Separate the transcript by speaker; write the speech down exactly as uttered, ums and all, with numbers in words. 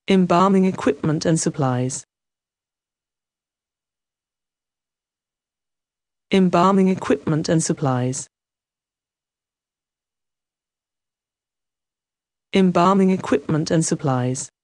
Speaker 1: Embalming equipment and supplies. Embalming equipment and supplies. Embalming equipment and supplies.